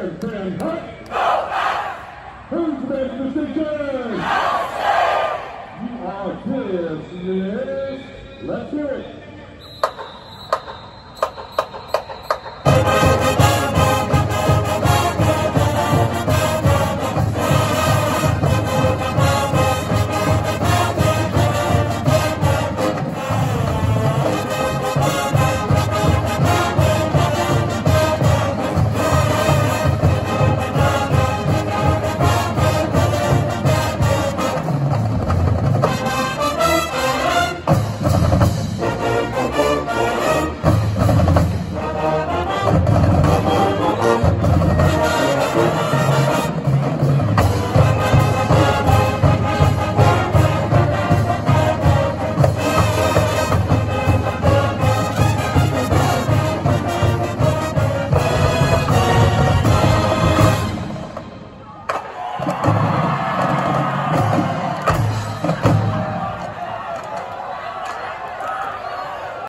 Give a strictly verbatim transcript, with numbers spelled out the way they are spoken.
and stand hut. Who's the best decision? You are kids, yes. Let's hear it.